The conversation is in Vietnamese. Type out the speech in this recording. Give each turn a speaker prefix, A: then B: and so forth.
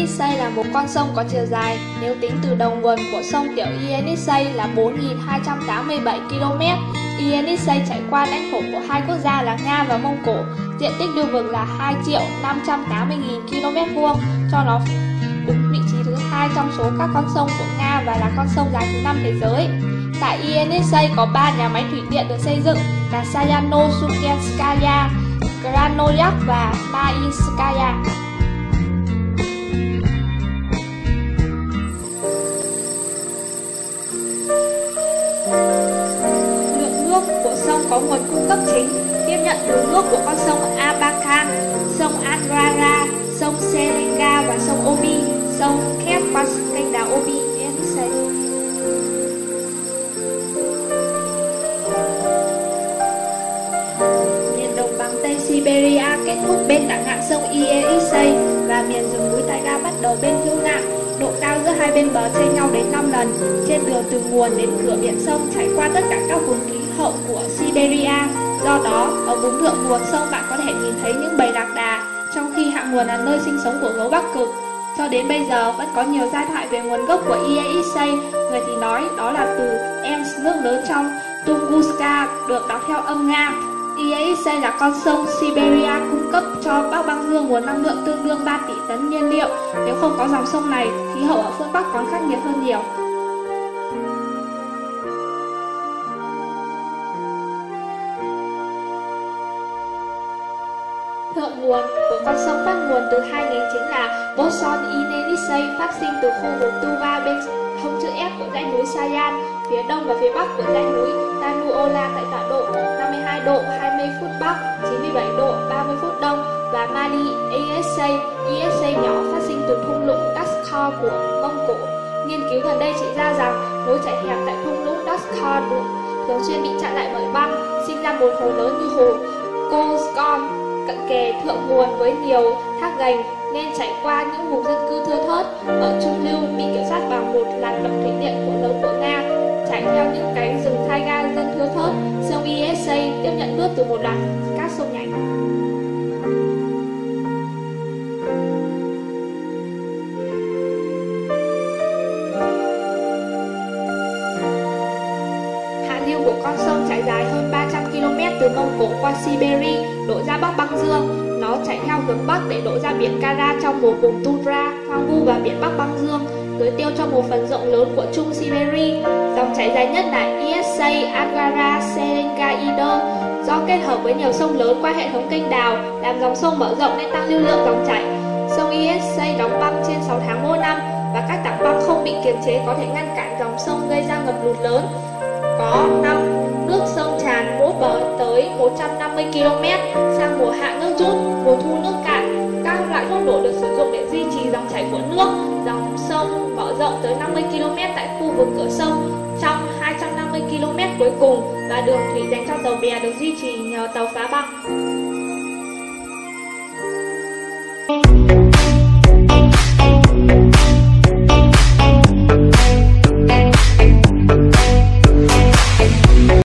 A: Yenisei là một con sông có chiều dài, nếu tính từ đầu nguồn của sông Tiểu Yenisei là 4.287 km. Yenisei chảy qua lãnh thổ của hai quốc gia là Nga và Mông Cổ. Diện tích lưu vực là 2.580.000 km², cho nó đứng vị trí thứ 2 trong số các con sông của Nga và là con sông dài thứ 5 thế giới. Tại Yenisei có 3 nhà máy thủy điện được xây dựng là Sayano-Sukenskaya, Krasnoyarsk và Marinskaya. Lượng nước của sông có nguồn cung cấp chính, tiếp nhận từ nước của con sông Abakan, sông Angara, sông Selenga và sông Obi, sông khép qua kênh đảo Obi, Yenisei. Miền đồng bằng Tây Siberia kết thúc bên tả ngạn sông Yenisei và miền rừng núi Taiga bắt đầu bên hữu ngạn. Độ cao giữa hai bên bờ chênh nhau đến 5 lần. Trên đường từ nguồn đến cửa biển sông chảy qua tất cả các vùng khí hậu của Siberia. Do đó, ở vùng thượng nguồn sông bạn có thể nhìn thấy những bầy lạc đà, trong khi hạ nguồn là nơi sinh sống của gấu Bắc Cực. Cho đến bây giờ vẫn có nhiều giai thoại về nguồn gốc của Yenisei. Người thì nói đó là từ Ems, nước lớn trong Tunguska, được đọc theo âm Nga. Yenisei là con sông Siberia cung cấp cho Bắc Băng Dương nguồn năng lượng tương đương 3 tỷ tấn nhiên liệu. Nếu không có dòng sông này, khí hậu ở phương Bắc còn khắc nghiệt hơn nhiều. Thượng nguồn của con sông phát nguồn từ hai nhánh chính là Boson Yenisei, phát sinh từ khu vực Tuva bên hông chữ S của dãy núi Sayan, phía đông và phía bắc của dãy núi Tanuola tại tọa độ 52 độ 20 phút bắc, 97 độ 30 phút đông, và Mali Yenisei nhỏ phát sinh từ thung lũng Daskar của Mông Cổ. Nghiên cứu gần đây chỉ ra rằng lối chảy hẹp tại thung lũng Daskar thường xuyên bị chặn lại bởi băng, sinh ra một hồ lớn như hồ Kozgon cận kề thượng nguồn với nhiều thác gành nên chảy qua những vùng dân cư thưa thớt. Ở trung lưu bị kiểm soát bằng một làn đập thủy điện lớn của Nga, chảy theo những cánh rừng taiga dân thưa thớt. Sông Yenisei tiếp nhận nước từ một loạt các sông nhánh. Hạ lưu của con sông trải dài hơn 300 km từ Mông Cổ qua Siberia đổ ra Bắc Băng Dương. Nó chảy theo hướng Bắc để đổ ra biển Kara trong một vùng tundra, hoang vu và biển Bắc Băng Dương, tưới tiêu cho một phần rộng lớn của Trung Siberia. Dòng chảy dài nhất là Yenisei Angara Selenga Ider. Do kết hợp với nhiều sông lớn qua hệ thống kênh đào, làm dòng sông mở rộng nên tăng lưu lượng dòng chảy. Sông Yenisei đóng băng trên 6 tháng mỗi năm và các tảng băng không bị kiềm chế có thể ngăn cản dòng sông gây ra ngập lụt lớn. Có năm nước sông tràn mỗi bờ tới 150 km, sang mùa hạ nước rút, mùa thu nước cạn. Các loại thuốc nổ được sử dụng để duy trì dòng chảy của nước. Dòng sông mở rộng tới 50 km tại khu vực cửa sông trong 250 km cuối cùng, và đường thủy dành cho tàu bè được duy trì nhờ tàu phá băng.